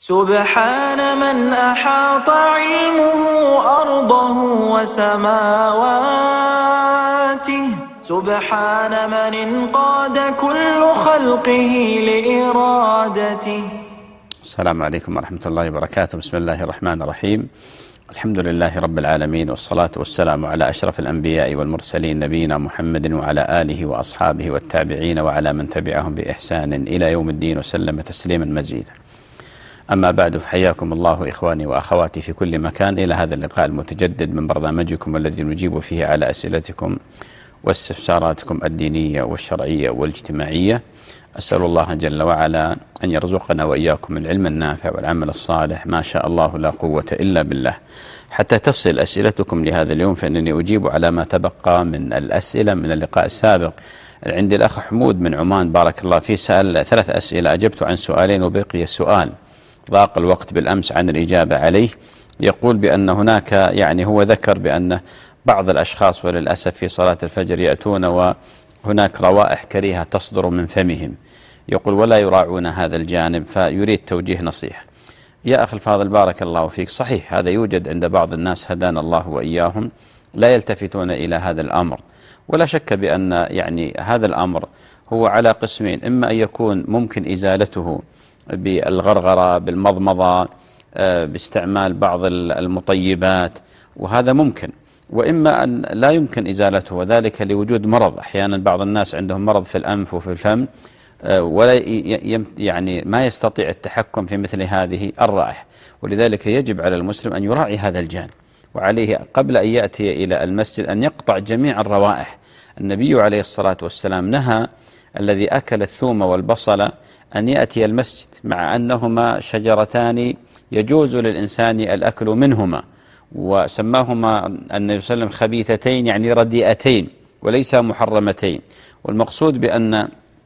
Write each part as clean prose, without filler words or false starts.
سبحان من أحاط علمه أرضه وسماواته، سبحان من انقاد كل خلقه لإرادته. السلام عليكم ورحمة الله وبركاته. بسم الله الرحمن الرحيم. الحمد لله رب العالمين، والصلاة والسلام على أشرف الأنبياء والمرسلين نبينا محمد وعلى آله وأصحابه والتابعين وعلى من تبعهم بإحسان إلى يوم الدين وسلم تسليما مزيدا. أما بعد، فحياكم الله إخواني وأخواتي في كل مكان إلى هذا اللقاء المتجدد من برنامجكم الذي نجيب فيه على أسئلتكم واستفساراتكم الدينية والشرعية والاجتماعية. أسأل الله جل وعلا أن يرزقنا وإياكم العلم النافع والعمل الصالح، ما شاء الله لا قوة إلا بالله. حتى تصل أسئلتكم لهذا اليوم فإنني أجيب على ما تبقى من الأسئلة من اللقاء السابق. عندي الأخ حمود من عمان بارك الله فيه سأل 3 أسئلة، أجبت عن سؤالين وبقي سؤال ضاق الوقت بالأمس عن الإجابة عليه. يقول بأن هناك هو ذكر بأن بعض الأشخاص وللأسف في صلاة الفجر يأتون وهناك روائح كريهة تصدر من فمهم، يقول ولا يراعون هذا الجانب، فيريد توجيه نصيحة. يا أخي الفاضل بارك الله فيك، صحيح هذا يوجد عند بعض الناس هدانا الله وإياهم لا يلتفتون إلى هذا الأمر، ولا شك بأن هذا الأمر هو على قسمين: إما أن يكون ممكن إزالته بالغرغرة بالمضمضة باستعمال بعض المطيبات، وهذا ممكن، وإما أن لا يمكن إزالته، وذلك لوجود مرض. أحيانا بعض الناس عندهم مرض في الأنف وفي الفم ولا ما يستطيع التحكم في مثل هذه الرائحة، ولذلك يجب على المسلم أن يراعي هذا الجانب، وعليه قبل أن يأتي إلى المسجد أن يقطع جميع الروائح. النبي عليه الصلاة والسلام نهى الذي أكل الثوم والبصل أن يأتي المسجد، مع أنهما شجرتان يجوز للإنسان الأكل منهما، وسماهما النبي صلى الله عليه وسلم خبيثتين رديئتين وليس محرمتين. والمقصود بأن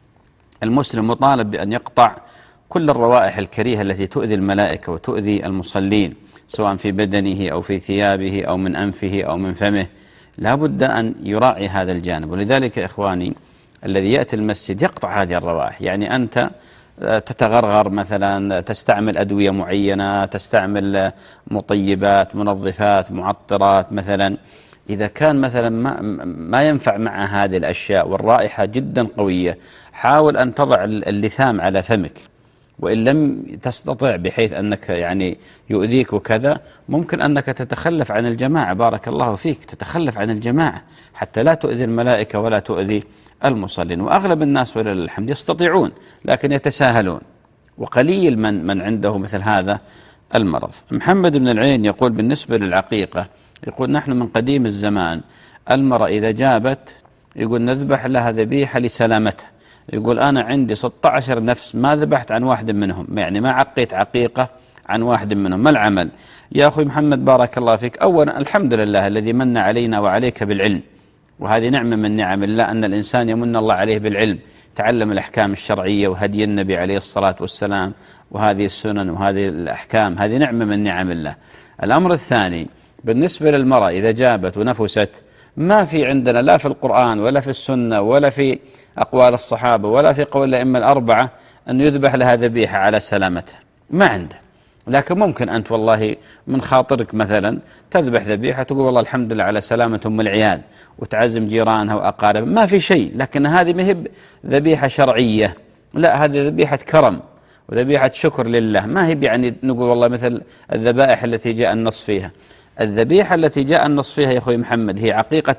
المسلم مطالب بأن يقطع كل الروائح الكريهة التي تؤذي الملائكة وتؤذي المصلين، سواء في بدنه أو في ثيابه أو من أنفه أو من فمه. لا بد أن يراعي هذا الجانب، ولذلك إخواني الذي يأتي المسجد يقطع هذه الروائح. أنت تتغرغر مثلا، تستعمل أدوية معينة، تستعمل مطيبات منظفات معطرات مثلا، إذا كان مثلا ما ينفع مع هذه الأشياء والرائحة جدا قوية، حاول أن تضع اللثام على فمك، وإن لم تستطع بحيث أنك يؤذيك وكذا، ممكن أنك تتخلف عن الجماعة. بارك الله فيك، تتخلف عن الجماعة حتى لا تؤذي الملائكة ولا تؤذي المصلين. وأغلب الناس ولله الحمد يستطيعون لكن يتساهلون، وقليل من عنده مثل هذا المرض. محمد بن العين يقول بالنسبة للعقيقة، يقول نحن من قديم الزمان المرأة إذا جابت يقول نذبح لها ذبيحة لسلامتها. يقول أنا عندي 16 نفس ما ذبحت عن واحد منهم، ما عقيت عقيقة عن واحد منهم، ما العمل؟ يا أخوي محمد بارك الله فيك، أولا الحمد لله الذي من علينا وعليك بالعلم، وهذه نعمة من نعم الله أن الإنسان يمن الله عليه بالعلم، تعلم الأحكام الشرعية وهدي النبي عليه الصلاة والسلام وهذه السنن وهذه الأحكام، هذه نعمة من نعم الله. الأمر الثاني بالنسبة للمرأة إذا جابت ونفست، ما في عندنا لا في القرآن ولا في السنة ولا في أقوال الصحابة ولا في قول الأئمة الأربعة أن يذبح لها ذبيحة على سلامتها، ما عنده. لكن ممكن أنت والله من خاطرك مثلا تذبح ذبيحة تقول والله الحمد لله على سلامة أم العيال، وتعزم جيرانها وأقاربها، ما في شيء. لكن هذه ما هي ذبيحة شرعية، لا، هذه ذبيحة كرم وذبيحة شكر لله، ما هي نقول والله مثل الذبائح التي جاء النص فيها. الذبيحة التي جاء النص فيها يا أخوي محمد هي عقيقة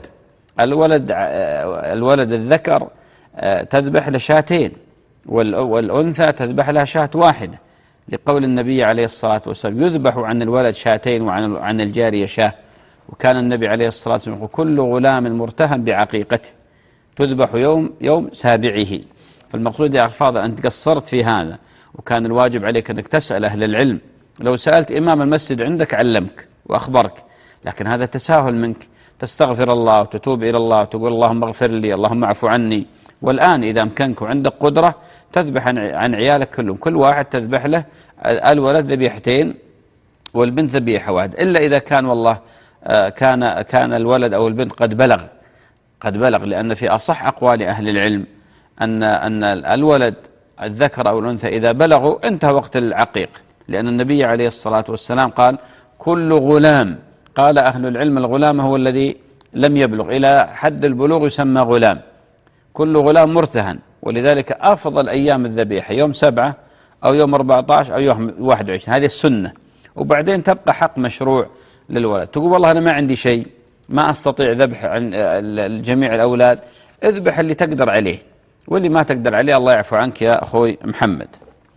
الولد الذكر تذبح له شاتين، والأنثى تذبح لها شاة واحدة، لقول النبي عليه الصلاة والسلام يذبح عن الولد شاتين وعن الجارية شاة. وكان النبي عليه الصلاة والسلام يقول كل غلام مرتهن بعقيقته تذبح يوم سابعه. فالمقصود يا أخي أنت قصرت في هذا، وكان الواجب عليك أنك تسأل أهل العلم. لو سألت إمام المسجد عندك علمك وأخبرك، لكن هذا تساهل منك. تستغفر الله وتتوب إلى الله وتقول اللهم اغفر لي اللهم اعفو عني. والآن إذا أمكنك وعندك قدرة تذبح عن عيالك كلهم، كل واحد تذبح له الولد ذبيحتين والبنت ذبيحة واحدة، إلا إذا كان والله كان الولد أو البنت قد بلغ، لأن في أصح أقوال أهل العلم أن الولد الذكر أو الأنثى إذا بلغوا انتهى وقت العقيق، لأن النبي عليه الصلاة والسلام قال كل غلام، قال أهل العلم الغلام هو الذي لم يبلغ إلى حد البلوغ يسمى غلام، كل غلام مرتهن. ولذلك أفضل أيام الذبيحة يوم 7 أو يوم 14 أو يوم 21، هذه السنة. وبعدين تبقى حق مشروع للولد. تقول والله أنا ما عندي شيء، ما أستطيع ذبح عن جميع الأولاد، اذبح اللي تقدر عليه، واللي ما تقدر عليه الله يعفو عنك يا أخوي محمد.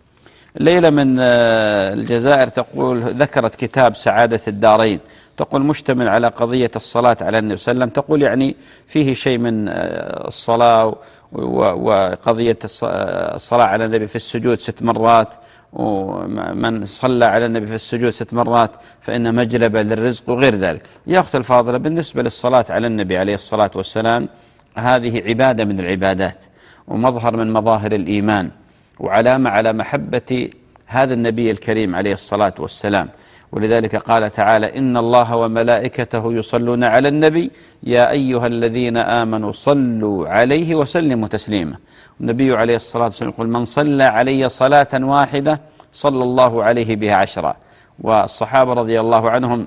ليلى من الجزائر تقول ذكرت كتاب سعادة الدارين، تقول مشتمل على قضية الصلاة على النبي صلى الله عليه وسلم، تقول يعني فيه شيء من الصلاة وقضية الصلاة على النبي في السجود 6 مرات، ومن صلى على النبي في السجود 6 مرات فإن مجلبة للرزق وغير ذلك. يا أخت الفاضلة، بالنسبة للصلاة على النبي عليه الصلاة والسلام هذه عبادة من العبادات ومظهر من مظاهر الإيمان وعلامة على محبة هذا النبي الكريم عليه الصلاة والسلام. ولذلك قال تعالى إن الله وملائكته يصلون على النبي يا أيها الذين آمنوا صلوا عليه وسلموا تسليما. النبي عليه الصلاة والسلام يقول من صلى علي صلاة واحدة صلى الله عليه بها 10. والصحابة رضي الله عنهم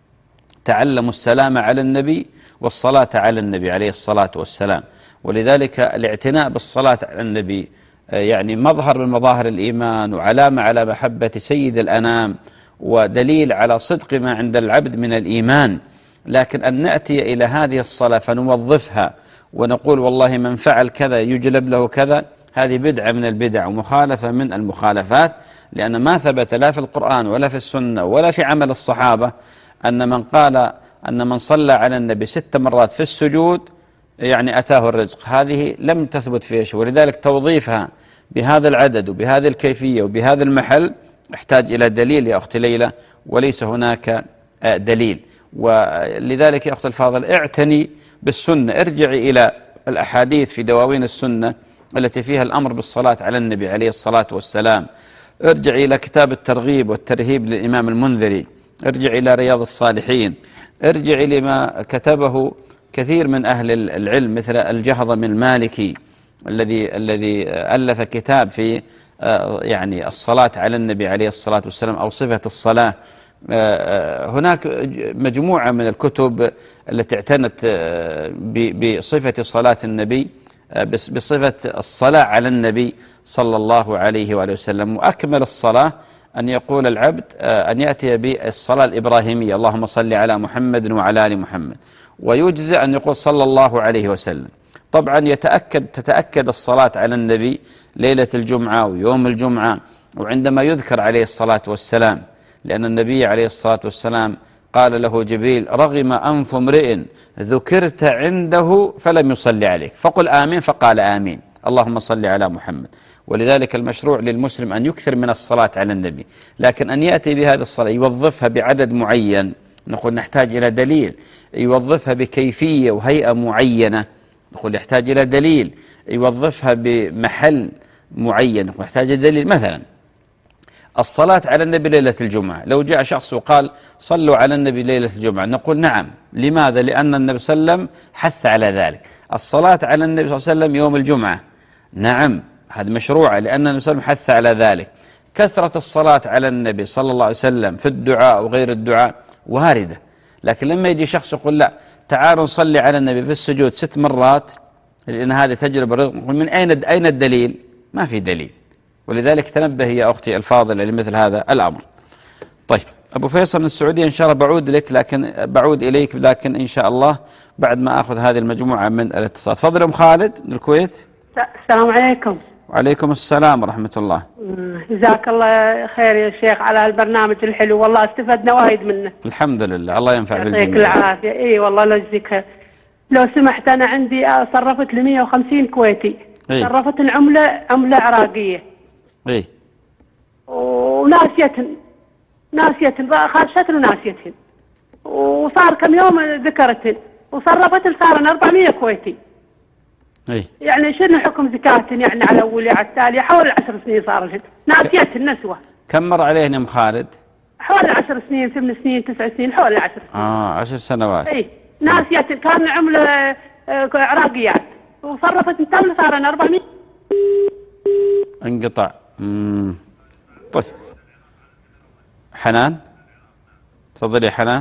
تعلموا السلام على النبي والصلاة على النبي عليه الصلاة والسلام. ولذلك الاعتناء بالصلاة على النبي يعني مظهر من مظاهر الإيمان وعلامة على محبة سيد الأنام ودليل على صدق ما عند العبد من الإيمان. لكن أن نأتي إلى هذه الصلاة فنوظفها ونقول والله من فعل كذا يجلب له كذا، هذه بدعة من البدع ومخالفة من المخالفات، لأن ما ثبت لا في القرآن ولا في السنة ولا في عمل الصحابة أن من قال أن من صلى على النبي 6 مرات في السجود يعني أتاه الرزق، هذه لم تثبت فيها شيء. ولذلك توظيفها بهذا العدد وبهذه الكيفية وبهذا المحل يحتاج إلى دليل يا أخت ليلى، وليس هناك دليل. ولذلك يا أخت الفاضل اعتني بالسنة، ارجعي إلى الأحاديث في دواوين السنة التي فيها الأمر بالصلاة على النبي عليه الصلاة والسلام، ارجعي إلى كتاب الترغيب والترهيب للإمام المنذري، ارجعي إلى رياض الصالحين، ارجعي لما كتبه كثير من أهل العلم مثل الجهضمي المالكي الذي ألف كتاب في يعني الصلاة على النبي عليه الصلاة والسلام أو صفة الصلاة. هناك مجموعة من الكتب التي اعتنت بصفة صلاة النبي، بصفة الصلاة على النبي صلى الله عليه وآله وسلم. وأكمل الصلاة أن يقول العبد أن يأتي بالصلاة الإبراهيمية اللهم صل على محمد وعلى آل محمد، ويجزئ أن يقول صلى الله عليه وسلم. طبعا تتأكد الصلاة على النبي ليلة الجمعة ويوم الجمعة وعندما يذكر عليه الصلاة والسلام، لأن النبي عليه الصلاة والسلام قال له جبريل رغم أنف امرئ ذكرت عنده فلم يصلي عليك فقل آمين، فقال آمين اللهم صل على محمد. ولذلك المشروع للمسلم أن يكثر من الصلاة على النبي، لكن أن يأتي بهذه الصلاة يوظفها بعدد معين نقول نحتاج إلى دليل، يوظفها بكيفية وهيئة معينة نقول يحتاج إلى دليل، يوظفها بمحل معين نقول يحتاج إلى دليل. مثلا الصلاة على النبي ليلة الجمعة، لو جاء شخص وقال صلوا على النبي ليلة الجمعة نقول نعم. لماذا؟ لأن النبي صلى الله عليه وسلم حث على ذلك. الصلاة على النبي صلى الله عليه وسلم يوم الجمعة نعم هذا مشروع لأن النبي صلى الله عليه وسلم حث على ذلك. كثرة الصلاة على النبي صلى الله عليه وسلم في الدعاء وغير الدعاء واردة، لكن لما يجي شخص يقول لا تعالوا نصلي على النبي في السجود 6 مرات لأن هذه تجربة الرزق، نقول من أين الدليل؟ ما في دليل. ولذلك تنبه يا أختي الفاضلة لمثل هذا الأمر. طيب أبو فيصل من السعودية إن شاء الله بعود إليك لكن إن شاء الله بعد ما أخذ هذه المجموعة من الاتصال. تفضل أم خالد من الكويت. السلام عليكم. وعليكم السلام ورحمة الله. جزاك الله خير يا شيخ على البرنامج الحلو، والله استفدنا وايد منه. الحمد لله الله ينفع بالجميع. يعطيك العافية. اي والله لا يجزيك خير. لو سمحت أنا عندي صرفت ل 150 كويتي. صرفت العملة عملة عراقية. اي وناسيتهن خرجتهن وناسيتهن، وصار كم يوم ذكرتهن وصرفتهن صار 400 كويتي. اي يعني شنو حكم زكاتهن يعني على الاولى على التالية؟ حوالي 10 سنين صار لهن ناسيتهن نسوة. كم مر عليهن ام خالد؟ حوالي 10 سنين 8 سنين 9 سنين حوالي 10 سنين. 10 سنوات. اي ناسيتهن كان عملة عراقيات وصرفتهن تم صار 400. انقطع. طيب حنان، تفضلي يا حنان.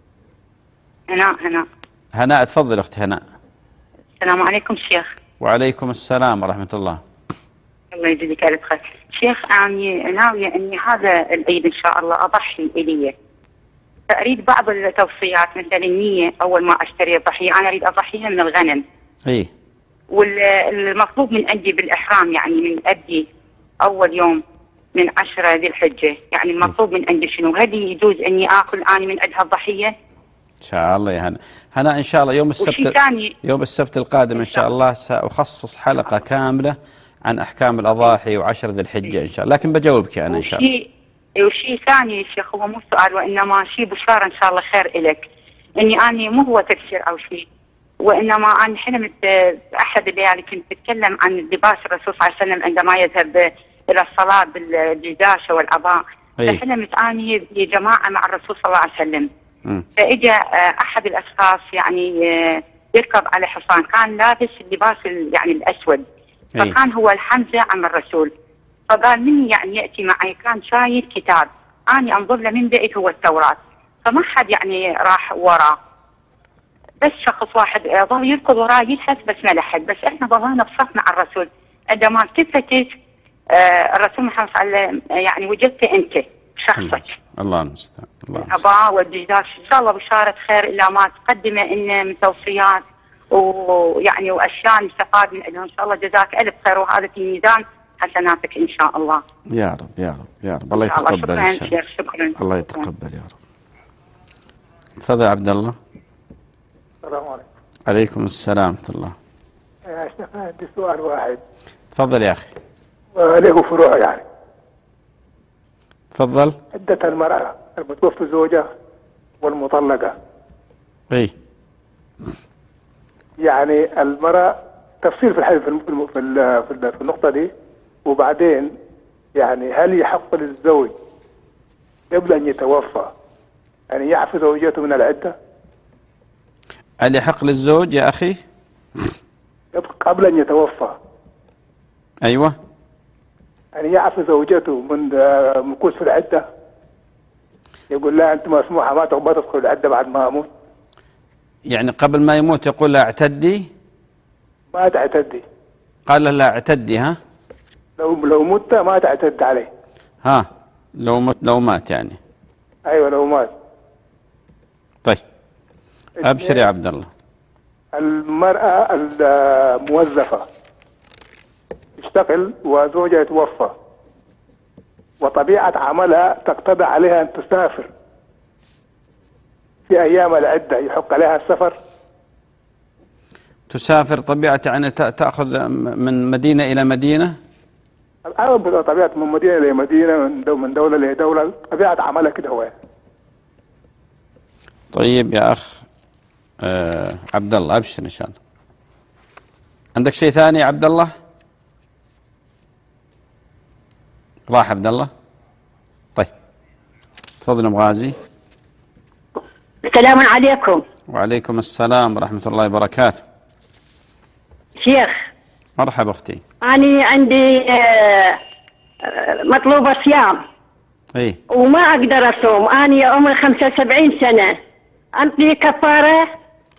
هناء تفضل أختي هناء. السلام عليكم شيخ. وعليكم السلام ورحمة الله. الله يجزيك ألف خير. شيخ أنا ناوية أني هذا العيد إن شاء الله أضحي إلي، فأريد بعض التوصيات، مثلا النية أول ما أشتري الضحية أنا أريد أضحيها من الغنم. إيه. والمطلوب من عندي بالإحرام، يعني من أدي أول يوم من 10 ذي الحجة، يعني المطلوب من عندي شنو؟ هل يجوز أني آكل أنا من عندها الضحية؟ إن شاء الله يا هنا إن شاء الله يوم السبت القادم إن شاء الله سأخصص حلقة كاملة عن أحكام الأضاحي وعشر ذي الحجة إن شاء الله، لكن بجاوبك أنا إن شاء الله. وشيء ثاني يا شيخ، هو مو سؤال وإنما شيء بشارة إن شاء الله خير إلك، إني أنا مو هو تفسير أو شيء، وإنما أنا حلمت أحد الليالي كنت بتكلم عن لباس الرسول صلى الله عليه وسلم عندما يذهب إلى الصلاة بالجداشة والعباء. فحلمت أني بجماعة مع الرسول صلى الله عليه وسلم. فإجا أحد الأشخاص يعني يركب على حصان، كان لابس اللباس يعني الأسود، فكان هو الحمزة عم الرسول. فقال من يعني يأتي معي، كان شايل كتاب أنا أنظر له من بعيد هو التوراة، فما حد يعني راح وراه، بس شخص واحد ظل يركض وراه يلحس بس ما لحد، بس احنا ظلنا بصف مع الرسول. عندما التفتت الرسول محمد صلى الله عليه وسلم يعني وجدت انت شخصك. الله المستعان. الاباء والجدار ان شاء الله بشاره خير الا ما تقدمه إن من توصيات ويعني واشياء نستفاد من ان شاء الله. جزاك الف خير، وهذا في ميزان حسناتك ان شاء الله. يا رب يا رب يا رب. الله يتقبل ان شاء الله. شكرا. الله يتقبل يا رب. تفضل يا عبد الله. السلام عليكم. عليكم السلام ورحمة الله. يا شيخ عندي سؤال واحد. تفضل يا أخي. له فروع يعني. تفضل. عدة المرأة المتوفى زوجها والمطلقة. إيه. يعني المرأة تفصيل في الحديث في النقطة دي، وبعدين يعني هل يحق للزوج قبل أن يتوفى أن يعفي زوجته من العدة؟ هل يحق للزوج يا أخي؟ قبل أن يتوفى. أيوة. يعني يعفي زوجته من مكوث في العدة، يقول لا أنت مسموحة ما تدخل العدة بعد ما أموت. يعني قبل ما يموت يقول لا اعتدي؟ ما تعتدي. قال لا اعتدي. ها؟ لو مت ما تعتد عليه. ها؟ لو مات يعني. أيوة لو مات. طيب أبشر يا عبد الله. المرأة الموظفة تشتغل وزوجها يتوفى، وطبيعة عملها تقتضي عليها أن تسافر في أيام العدة، يحق عليها السفر؟ تسافر طبيعة يعني تأخذ من مدينة إلى مدينة؟ طبيعة من مدينة إلى مدينة، من دولة إلى دولة، طبيعة عملها كده هو. طيب يا أخ عبد الله أبشر إن شاء الله. عندك شيء ثاني يا عبد الله؟ راح عبد الله؟ طيب تفضل أم غازي. السلام عليكم. وعليكم السلام ورحمة الله وبركاته. شيخ مرحبا أختي. أنا عندي مطلوبة صيام. إيه. وما أقدر أصوم، أنا عمري 75 سنة، أنطي كفارة؟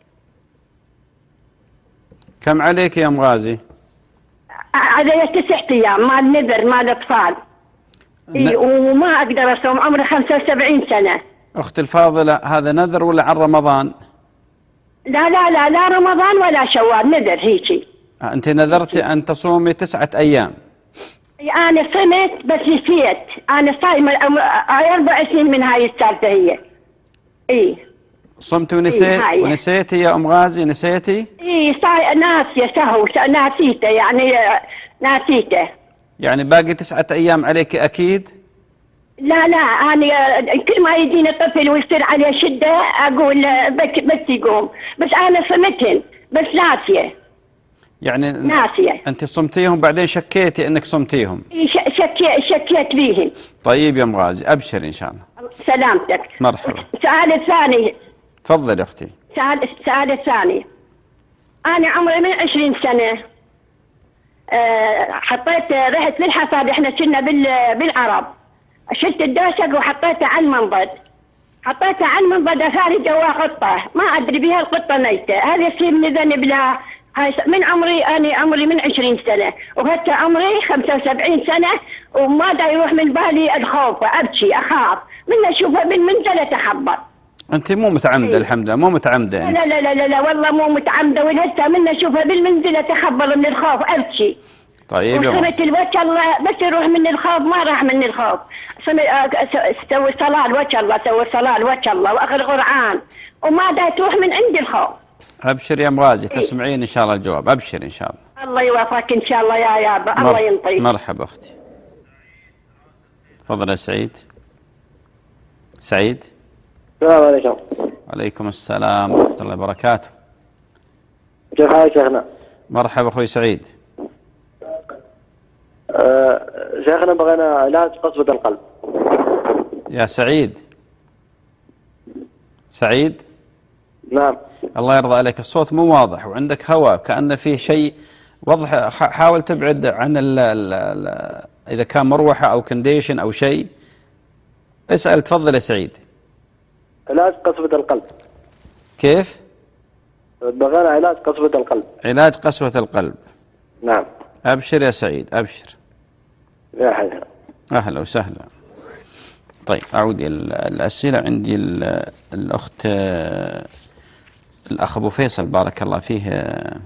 كم عليك يا أم غازي؟ علي 9 أيام مال نذر مال أطفال. إيه وما أقدر أصوم، عمري 75 سنة. أختي الفاضلة هذا نذر ولا عن رمضان؟ لا رمضان ولا شوال، نذر هيجي. أنت نذرتي أن تصومي 9 أيام. أنا صمت بس نسيت، أنا صايمة 4 سنين من هاي السالفة هي. إيه. صمت ونسيت؟ إيه ونسيتي يا أم غازي نسيتي؟ إيه ناسية سهو ناسيته يعني ناسيته. يعني باقي 9 أيام عليك أكيد؟ لا أنا كل ما يجيني طفل ويصير عليه شدة أقول بس يقوم، بس أنا صمتهن بس ناسية. يعني ناسية. أنت صمتيهم بعدين شكيتي أنك صمتيهم؟ شكيت فيهن. طيب يا أم غازي أبشر إن شاء الله. سلامتك. مرحبا. سؤال الثاني. تفضل أختي. سؤال الثاني، أنا عمري من 20 سنة حطيت رحت للحصاد، إحنا كنا بالعرب، شلت الدوسق وحطيته على المنضد، حطيته على المنضد اثاري جوا قطه، ما ادري بها القطه ميته، هذا يصير من ذنب لها. هاي من عمري، انا عمري من 20 سنه وهسه عمري 75 سنه، وما دا يروح من بالي الخوف، ابكي اخاف من اشوفها بالمنزل اتحبط. انت مو متعمده الحمد لله، مو متعمده انت. لا لا لا لا, لا والله مو متعمده، ولهسه من اشوفها بالمنزل اتخبط من الخوف ابكي. طيب يا وصمت الوجه الله بس يروح من الخوف، ما راح من الخوف. سوي صلاه لوجه الله، سوي صلاه لوجه الله واخر قران، وما دا تروح من عندي الخوف. ابشر يا ام غازي، تسمعين ان شاء الله الجواب، ابشر ان شاء الله. الله يوفقك ان شاء الله يا يابا، الله ينطيك. مرحبا اختي. تفضل يا سعيد. سعيد. السلام عليكم. وعليكم السلام ورحمة الله وبركاته. كيف حالك شيخنا؟ مرحبا أخوي سعيد. شيخنا بغينا علاج قسوة القلب. يا سعيد. سعيد. نعم. الله يرضى عليك، الصوت مو واضح وعندك هواء كأن فيه شيء وضح. حاول تبعد عن إذا كان مروحة أو كنديشن أو شيء. اسأل، تفضل يا سعيد. علاج قسوة القلب. كيف؟ بغينا علاج قسوة القلب. علاج قسوة القلب. نعم. أبشر يا سعيد، أبشر. يا حيا. أهلا وسهلا. طيب أعود إلى الأسئلة. عندي الأخت الأخ أبو فيصل بارك الله فيه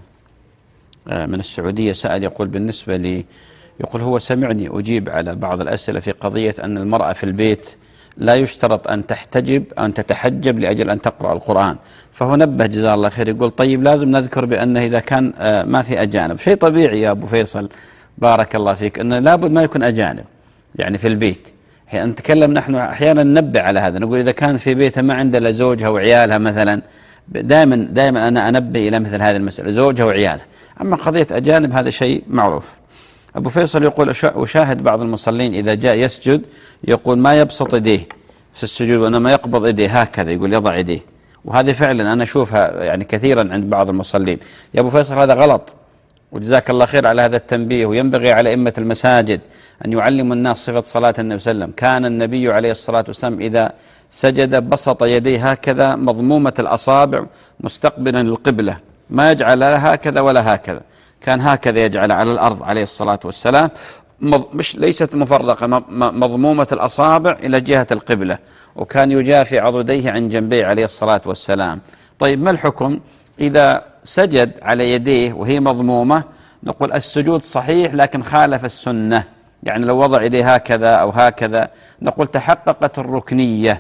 من السعودية سأل، يقول بالنسبة لي، يقول هو سمعني أجيب على بعض الأسئلة في قضية أن المرأة في البيت لا يشترط أن تحتجب أو أن تتحجب لأجل أن تقرأ القرآن، فهو نبه جزاه الله خير، يقول طيب لازم نذكر بأنه إذا كان ما في أجانب، شيء طبيعي يا أبو فيصل بارك الله فيك، أنه لابد ما يكون أجانب يعني في البيت. نتكلم نحن أحيانا ننبه على هذا، نقول إذا كان في بيتها ما عنده إلا زوجها وعيالها مثلا، دائما أنا أنبه إلى مثل هذه المسألة، زوجها وعيالها. أما قضية أجانب هذا شيء معروف. أبو فيصل يقول أشاهد بعض المصلين إذا جاء يسجد يقول ما يبسط يديه في السجود، وإنما يقبض يديه هكذا، يقول يضع يديه، وهذه فعلا أنا أشوفها يعني كثيرا عند بعض المصلين. يا أبو فيصل هذا غلط، وجزاك الله خير على هذا التنبيه. وينبغي على أئمة المساجد أن يعلموا الناس صفة صلاة النبي صلى الله عليه وسلم. كان النبي عليه الصلاة والسلام إذا سجد بسط يديه هكذا مضمومة الأصابع مستقبلا القبلة، ما يجعل لا هكذا ولا هكذا، كان هكذا يجعل على الأرض عليه الصلاة والسلام، مش ليست مفرقة، مضمومة الأصابع إلى جهة القبلة، وكان يجافي عضديه عن جنبيه عليه الصلاة والسلام. طيب ما الحكم إذا سجد على يديه وهي مضمومة؟ نقول السجود صحيح لكن خالف السنة، يعني لو وضع يديه هكذا أو هكذا نقول تحققت الركنية،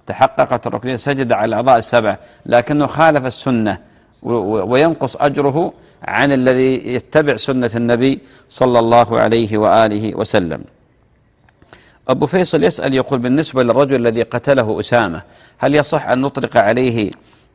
سجد على الأعضاء السبع لكنه خالف السنة، وينقص أجره عن الذي يتبع سنة النبي صلى الله عليه وآله وسلم. أبو فيصل يسأل يقول بالنسبة للرجل الذي قتله أسامة، هل يصح أن نطلق عليه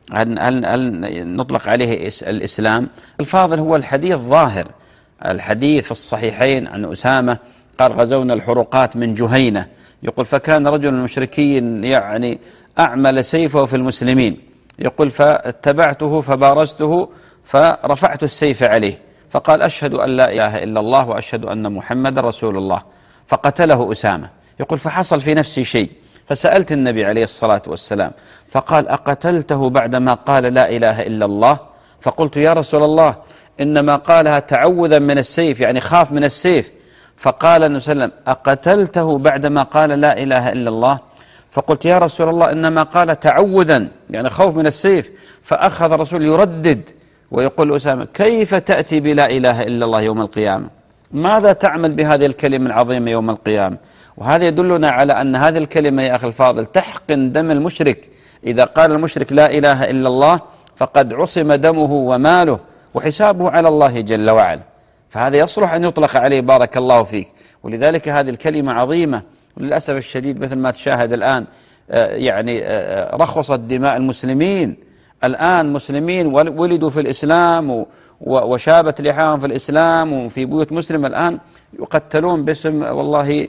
هل نطلق عليه الإسلام؟ الفاضل هو الحديث ظاهر، الحديث في الصحيحين عن أسامة قال غزونا الحروقات من جهينة، يقول فكان رجل مشركي يعني أعمل سيفه في المسلمين، يقول فاتبعته فبارزته فرفعت السيف عليه فقال أشهد أن لا إله إلا الله وأشهد أن محمد رسول الله، فقتله أسامة. يقول فحصل في نفسي شيء، فسألت النبي عليه الصلاة والسلام فقال أقتلته بعدما قال لا إله إلا الله؟ فقلت يا رسول الله إنما قالها تعوذا من السيف، يعني خاف من السيف. فقال النبي صلى الله عليه وسلم أقتلته بعدما قال لا إله إلا الله؟ فقلت يا رسول الله إنما قال تعوذا يعني خوف من السيف. فأخذ الرسول يردد ويقول أسامة كيف تأتي بلا إله إلا الله يوم القيامة؟ ماذا تعمل بهذه الكلمة العظيمة يوم القيامة؟ وهذا يدلنا على أن هذه الكلمة يا أخي الفاضل تحقن دم المشرك. إذا قال المشرك لا إله إلا الله فقد عصم دمه وماله وحسابه على الله جل وعلا، فهذا يصلح أن يطلق عليه بارك الله فيك. ولذلك هذه الكلمة عظيمة، وللأسف الشديد مثل ما تشاهد الآن يعني رخصت دماء المسلمين. الآن مسلمين ولدوا في الإسلام وشابت لحاهم في الإسلام وفي بيوت مسلم الآن يقتلون باسم والله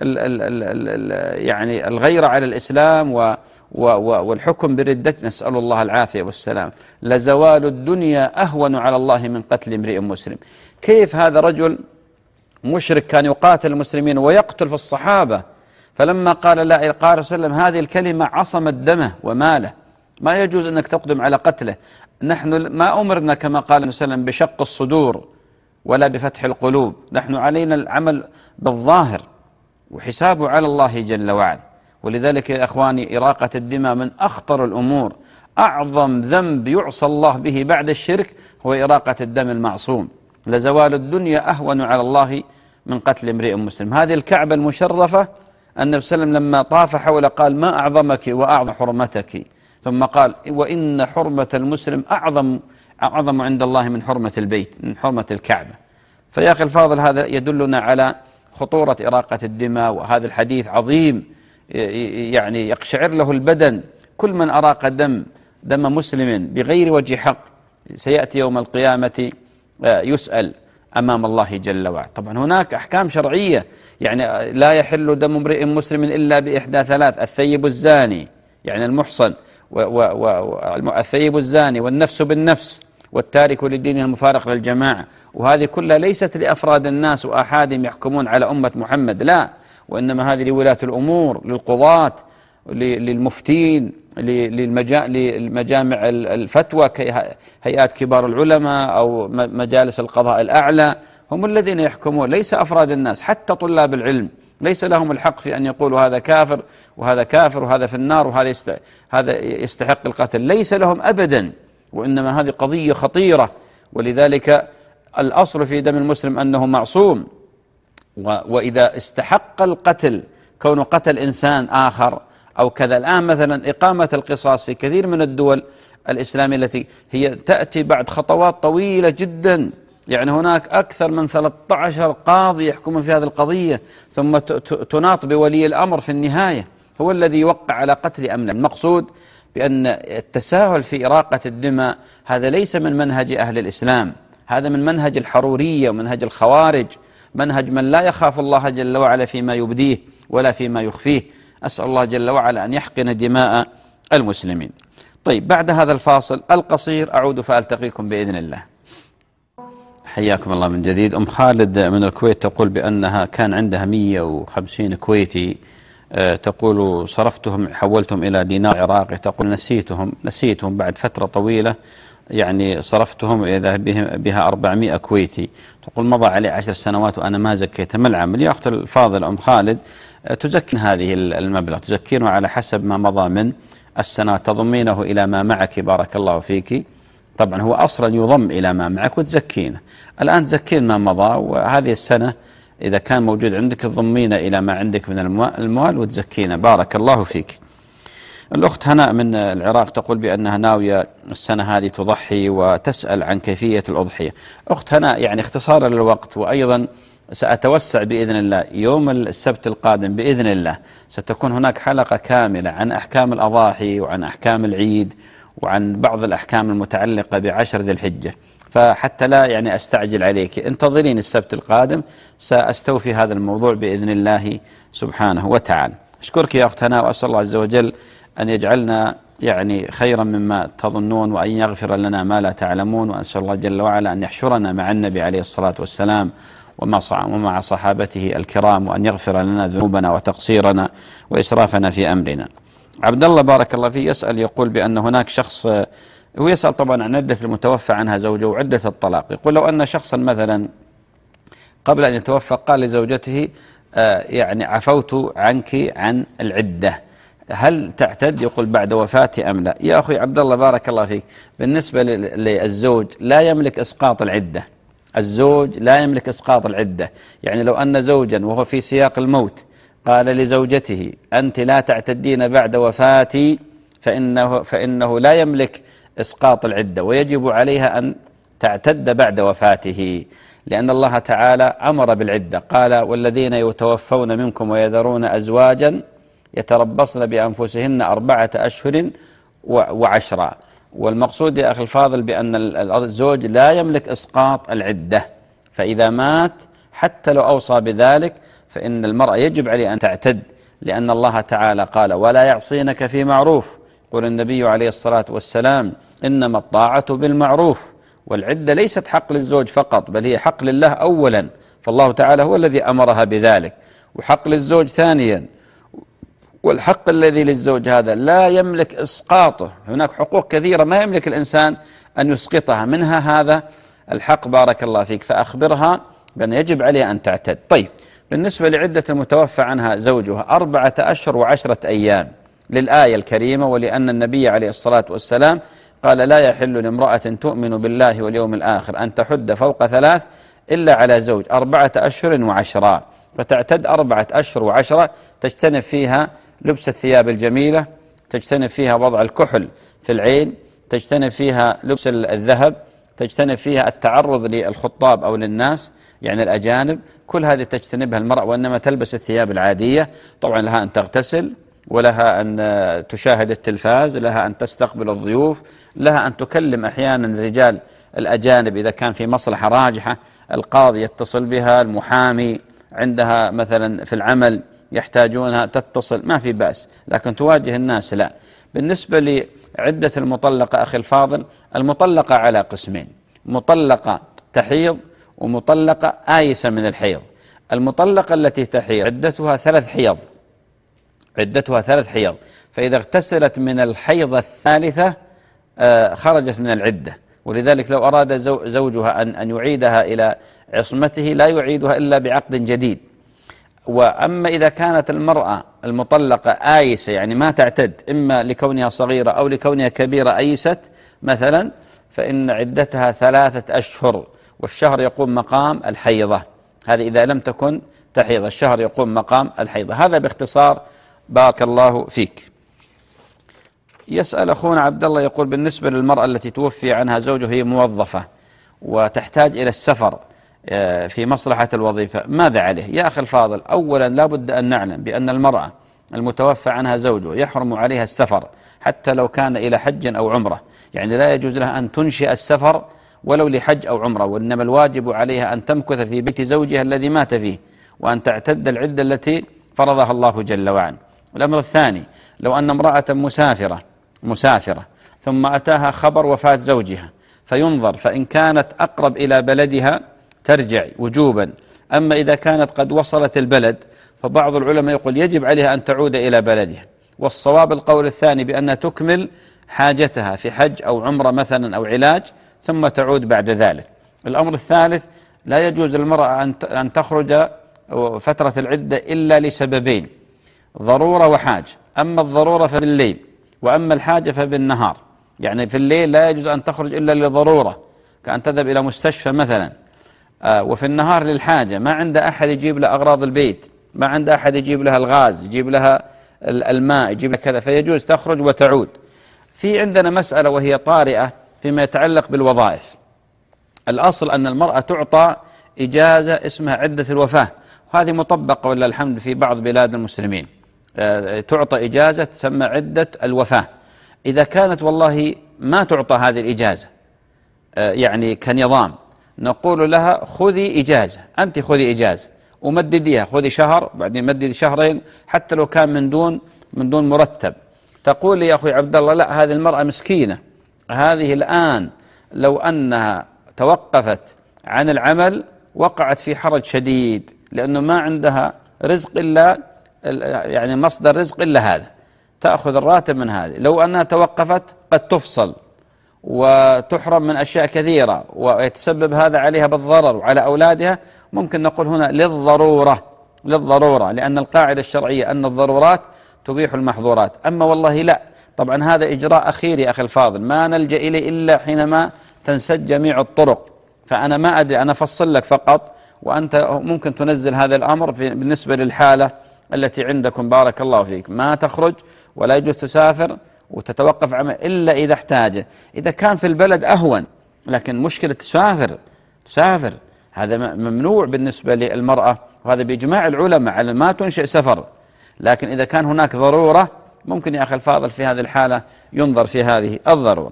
يعني الغيرة على الإسلام والحكم بالردة، نسأل الله العافية والسلام. لزوال الدنيا أهون على الله من قتل امرئ مسلم. كيف هذا رجل مشرك كان يقاتل المسلمين ويقتل في الصحابة، فلما قال لا إله قال صلى الله عليه وسلم هذه الكلمة عصمت دمه وماله، ما يجوز أنك تقدم على قتله. نحن ما أمرنا كما قال النبي صلى الله عليه وسلم بشق الصدور ولا بفتح القلوب، نحن علينا العمل بالظاهر وحسابه على الله جل وعلا. ولذلك يا أخواني إراقة الدماء من أخطر الأمور، أعظم ذنب يعصى الله به بعد الشرك هو إراقة الدم المعصوم، لزوال الدنيا أهون على الله من قتل امرئ مسلم. هذه الكعبة المشرفة النبي صلى الله عليه وسلم لما طاف حول قال ما أعظمك وأعظم حرمتك، ثم قال وإن حرمة المسلم أعظم عند الله من حرمة البيت، من حرمة الكعبة. فيا أخي الفاضل هذا يدلنا على خطورة إراقة الدماء، وهذا الحديث عظيم يعني يقشعر له البدن. كل من أراق دم مسلم بغير وجه حق سيأتي يوم القيامة يسأل أمام الله جل وعلا. طبعا هناك أحكام شرعية، يعني لا يحل دم امرئ مسلم إلا بإحدى ثلاث: الثيب الزاني يعني المحصن، والثيب الزاني، والنفس بالنفس، والتارك لدينه المفارق للجماعة. وهذه كلها ليست لأفراد الناس وأحادهم يحكمون على أمة محمد، لا، وإنما هذه لولاة الأمور، للقضاة، للمفتين، للمجامع الفتوى كهيئات كبار العلماء أو مجالس القضاء الأعلى، هم الذين يحكمون، ليس أفراد الناس. حتى طلاب العلم ليس لهم الحق في أن يقولوا هذا كافر وهذا كافر وهذا في النار وهذا يستحق القتل، ليس لهم أبدا. وإنما هذه قضية خطيرة، ولذلك الأصل في دم المسلم أنه معصوم. وإذا استحق القتل كون قتل إنسان آخر أو كذا، الآن مثلا إقامة القصاص في كثير من الدول الإسلامية التي هي تأتي بعد خطوات طويلة جدا، يعني هناك أكثر من 13 قاضي يحكمون في هذه القضية، ثم تناط بولي الأمر في النهاية هو الذي يوقع على قتل أمن. المقصود بأن التساهل في إراقة الدماء هذا ليس من منهج أهل الإسلام، هذا من منهج الحرورية ومنهج الخوارج، منهج من لا يخاف الله جل وعلا فيما يبديه ولا فيما يخفيه. أسأل الله جل وعلا أن يحقن دماء المسلمين. طيب، بعد هذا الفاصل القصير أعود فألتقيكم بإذن الله. حياكم الله من جديد. أم خالد من الكويت تقول بأنها كان عندها 150 كويتي، تقول صرفتهم حولتهم إلى دينار عراقي، تقول نسيتهم بعد فترة طويلة، يعني صرفتهم إذا بها 400 كويتي، تقول مضى علي 10 سنوات وأنا ما زكيتها. ما العمل؟ يا أخت الفاضل أم خالد، تزكين هذه المبلغ، تزكينه على حسب ما مضى من السنوات، تضمينه إلى ما معك بارك الله فيك. طبعا هو أصلا يضم إلى ما معك وتزكينه، الآن تزكين ما مضى، وهذه السنة إذا كان موجود عندك تضمينه إلى ما عندك من المال وتزكينه بارك الله فيك. الأخت هناء من العراق تقول بأنها ناوية السنة هذه تضحي وتسأل عن كيفية الأضحية. أخت هناء، يعني اختصارا للوقت، وأيضا سأتوسع بإذن الله يوم السبت القادم بإذن الله، ستكون هناك حلقة كاملة عن أحكام الأضاحي وعن أحكام العيد وعن بعض الأحكام المتعلقة بعشر ذي الحجة، فحتى لا يعني أستعجل عليك انتظرين السبت القادم، سأستوفي هذا الموضوع بإذن الله سبحانه وتعالى. أشكرك يا أخت هناء، وأسأل الله عز وجل أن يجعلنا يعني خيرا مما تظنون، وأن يغفر لنا ما لا تعلمون، وأسأل الله جل وعلا أن يحشرنا مع النبي عليه الصلاة والسلام ومع صحابته الكرام، وأن يغفر لنا ذنوبنا وتقصيرنا وإسرافنا في أمرنا. عبد الله بارك الله فيه يسأل، يقول بأن هناك شخص، هو يسأل طبعا عن عدة المتوفى عنها زوجه وعدة الطلاق، يقول لو أن شخصا مثلا قبل أن يتوفى قال لزوجته يعني عفوت عنك عن العدة، هل تعتد؟ يقول بعد وفاتي أم لا؟ يا أخي عبد الله بارك الله فيك، بالنسبة للزوج لا يملك إسقاط العدة، الزوج لا يملك إسقاط العدة. يعني لو أن زوجا وهو في سياق الموت قال لزوجته أنت لا تعتدين بعد وفاتي، فإنه لا يملك إسقاط العدة، ويجب عليها أن تعتد بعد وفاته، لأن الله تعالى أمر بالعدة، قال والذين يتوفون منكم ويذرون أزواجا يتربصن بأنفسهن 4 أشهر و10. والمقصود يا أخي الفاضل بأن الزوج لا يملك إسقاط العدة، فإذا مات حتى لو أوصى بذلك فإن المرأة يجب عليه أن تعتد، لأن الله تعالى قال ولا يعصينك في معروف. قال النبي عليه الصلاة والسلام إنما الطاعة بالمعروف. والعدة ليست حق للزوج فقط، بل هي حق لله أولا، فالله تعالى هو الذي أمرها بذلك، وحق للزوج ثانيا، والحق الذي للزوج هذا لا يملك إسقاطه، هناك حقوق كثيرة ما يملك الإنسان أن يسقطها، منها هذا الحق بارك الله فيك، فأخبرها بأن يجب عليها أن تعتد. طيب، بالنسبة لعدة المتوفى عنها زوجها 4 أشهر و10 أيام للآية الكريمة، ولأن النبي عليه الصلاة والسلام قال: لا يحل لامرأة تؤمن بالله واليوم الآخر أن تحد فوق 3 إلا على زوج 4 أشهر و10، فتعتد 4 أشهر و10 تجتنب فيها لبس الثياب الجميلة، تجتنب فيها وضع الكحل في العين، تجتنب فيها لبس الذهب، تجتنب فيها التعرض للخطاب أو للناس يعني الأجانب، كل هذه تجتنبها المرأة، وإنما تلبس الثياب العادية. طبعا لها أن تغتسل، ولها أن تشاهد التلفاز، لها أن تستقبل الضيوف، لها أن تكلم أحيانا الرجال الأجانب إذا كان في مصلحة راجحة، القاضي يتصل بها، المحامي عندها مثلا في العمل يحتاجونها تتصل، ما في بأس، لكن تواجه الناس لا. بالنسبة لعدة المطلقة أخي الفاضل، المطلقة على قسمين: مطلقة تحيض ومطلقة آيسة من الحيض. المطلقة التي تحيض عدتها 3 حيض، عدتها 3 حيض، فإذا اغتسلت من الحيضة الثالثة خرجت من العدة، ولذلك لو أراد زوجها أن يعيدها إلى عصمته لا يعيدها إلا بعقد جديد. وأما إذا كانت المرأة المطلقة آيسة يعني ما تعتد، إما لكونها صغيرة أو لكونها كبيرة أيست مثلا، فإن عدتها 3 أشهر، والشهر يقوم مقام الحيضة. هذه إذا لم تكن تحيض، الشهر يقوم مقام الحيضة. هذا باختصار بارك الله فيك. يسأل أخونا عبد الله يقول: بالنسبة للمرأة التي توفي عنها زوجها هي موظفة وتحتاج إلى السفر في مصلحة الوظيفة، ماذا عليه؟ يا أخي الفاضل، أولا لا بد أن نعلم بأن المرأة المتوفى عنها زوجها يحرم عليها السفر حتى لو كان إلى حج أو عمرة، يعني لا يجوز لها أن تنشئ السفر ولو لحج أو عمرة، وإنما الواجب عليها أن تمكث في بيت زوجها الذي مات فيه، وأن تعتد العدة التي فرضها الله جل وعلا. الأمر الثاني: لو أن امرأة مسافرة ثم أتاها خبر وفاة زوجها، فينظر، فإن كانت أقرب إلى بلدها ترجع وجوبا، أما إذا كانت قد وصلت البلد فبعض العلماء يقول يجب عليها أن تعود إلى بلدها، والصواب القول الثاني بأنها تكمل حاجتها في حج أو عمرة مثلا أو علاج ثم تعود بعد ذلك. الأمر الثالث: لا يجوز للمرأة أن تخرج فترة العدة إلا لسببين: ضرورة وحاجة. أما الضرورة فبالليل، وأما الحاجة فبالنهار. يعني في الليل لا يجوز أن تخرج إلا لضرورة، كأن تذهب إلى مستشفى مثلا، وفي النهار للحاجة، ما عند أحد يجيب لها أغراض البيت، ما عند أحد يجيب لها الغاز، يجيب لها الماء، يجيب لها كذا، فيجوز تخرج وتعود. في عندنا مسألة وهي طارئة فيما يتعلق بالوظائف. الأصل أن المرأة تعطى إجازة اسمها عدة الوفاة، وهذه مطبقة ولله الحمد في بعض بلاد المسلمين، تعطى إجازة تسمى عدة الوفاة. إذا كانت والله ما تعطى هذه الإجازة يعني كنظام، نقول لها: خذي إجازة، أنت خذي إجازة ومدديها، خذي شهر بعدين مددي شهرين، حتى لو كان من دون مرتب. تقول لي يا أخوي عبد الله: لا، هذه المرأة مسكينة، هذه الآن لو أنها توقفت عن العمل وقعت في حرج شديد، لأنه ما عندها رزق إلا يعني مصدر رزق إلا هذا، تأخذ الراتب من هذه. لو أنها توقفت قد تفصل وتحرم من أشياء كثيرة، ويتسبب هذا عليها بالضرر وعلى أولادها. ممكن نقول هنا للضرورة، لأن القاعدة الشرعية أن الضرورات تبيح المحظورات. أما والله لا، طبعا هذا إجراء أخير يا أخي الفاضل، ما نلجأ إليه إلا حينما تنسد جميع الطرق. فأنا ما أدري، أنا أفصل لك فقط، وأنت ممكن تنزل هذا الأمر بالنسبة للحالة التي عندكم بارك الله فيك. ما تخرج ولا يجوز تسافر وتتوقف عمل إلا إذا احتاج. إذا كان في البلد أهون، لكن مشكلة تسافر هذا ممنوع بالنسبة للمرأة، وهذا بإجماع العلماء على ما تنشئ سفر. لكن إذا كان هناك ضرورة ممكن يا أخي الفاضل في هذه الحالة ينظر في هذه الضرورة.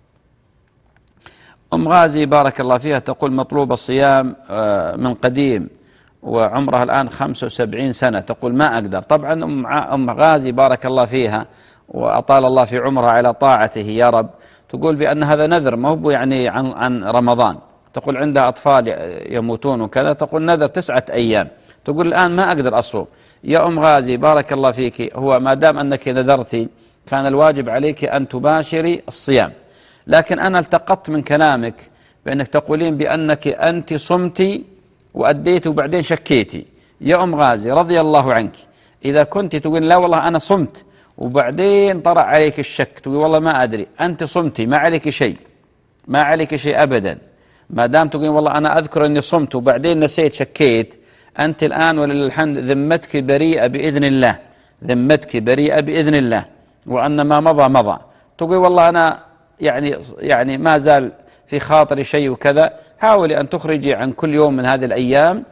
أم غازي بارك الله فيها تقول: مطلوب الصيام من قديم وعمرها الآن 75 سنة، تقول ما أقدر. طبعا أم غازي بارك الله فيها وأطال الله في عمرها على طاعته يا رب، تقول بأن هذا نذر، ما هو يعني عن رمضان. تقول عندها أطفال يموتون وكذا، تقول نذر 9 أيام، تقول الآن ما أقدر أصوم. يا أم غازي بارك الله فيك، هو ما دام أنك نذرتي كان الواجب عليك أن تباشري الصيام، لكن أنا التقطت من كلامك بأنك تقولين بأنك أنت صمتي وأديتي وبعدين شكيتي. يا أم غازي رضي الله عنك، إذا كنت تقول لا والله أنا صمت وبعدين طرأ عليك الشك، تقول والله ما أدري، أنت صمتي ما عليك شيء، ما عليك شيء أبدا. ما دام تقول والله أنا أذكر أني صمت وبعدين نسيت شكيت، أنت الآن ولله الحمد ذمتك بريئة بإذن الله، ذمتك بريئة بإذن الله، وأن ما مضى مضى. تقول والله أنا يعني ما زال في خاطري شيء وكذا، حاولي أن تخرجي عن كل يوم من هذه الأيام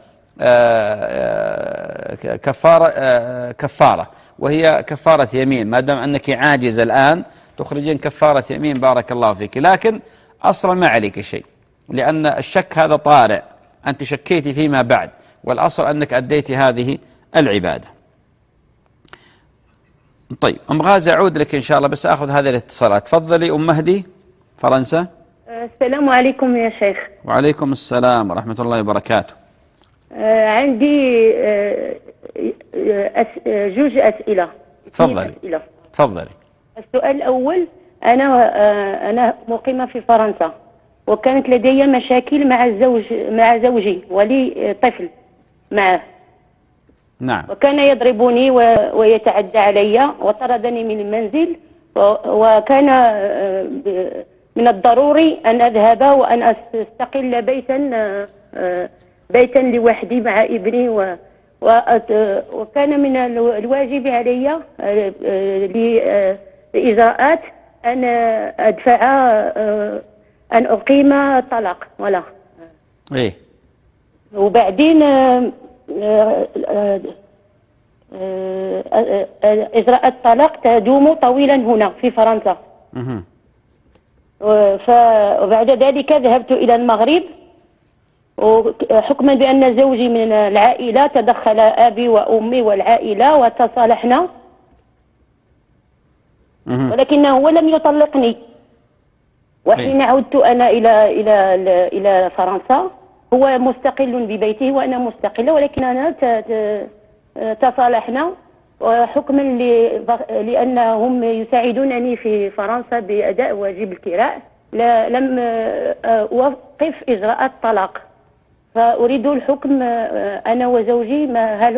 كفارة، وهي كفارة يمين. ما دام أنك عاجزة الآن تخرجين كفارة يمين بارك الله فيك، لكن أصلا ما عليك شيء، لأن الشك هذا طارئ، أنت شكيتي فيما بعد، والأصل أنك أديتي هذه العبادة. طيب أم غازي أعود لك إن شاء الله، بس أخذ هذه الاتصالات. تفضلي أم مهدي فرنسا. السلام عليكم يا شيخ. وعليكم السلام ورحمة الله وبركاته. عندي جوج أسئلة. تفضلي. تفضلي. السؤال الأول، أنا مقيمة في فرنسا، وكانت لدي مشاكل مع زوجي ولي طفل معه. نعم. وكان يضربني ويتعدى علي وطردني من المنزل، وكان من الضروري أن أذهب وأن أستقل بيتا لوحدي مع ابني، وكان من الواجب علي لإجراءات أن أدفع أن أقيم طلاق ولا إيه. وبعدين إجراء الطلاق تدوم طويلا هنا في فرنسا. وبعد ذلك ذهبت إلى المغرب، وحكما بأن زوجي من العائلة تدخل أبي وأمي والعائلة وتصالحنا، ولكنه لم يطلقني. وحين عدت أنا إلى فرنسا، هو مستقل ببيته وأنا مستقلة، ولكننا تصالحنا، وحكما لأنهم يساعدونني في فرنسا بأداء واجب الكراء لم أوقف إجراء الطلاق. فأريد الحكم أنا وزوجي، هل